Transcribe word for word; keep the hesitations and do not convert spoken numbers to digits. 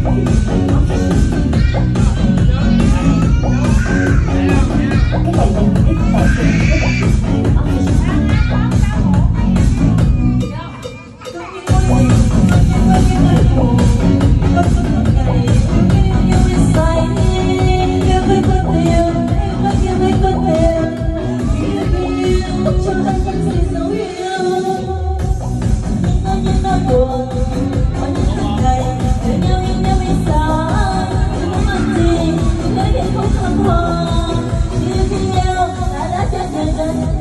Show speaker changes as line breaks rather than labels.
Hãy subscribe cho kênh Ghiền Mì Gõ để không bỏ lỡ những video hấp dẫn.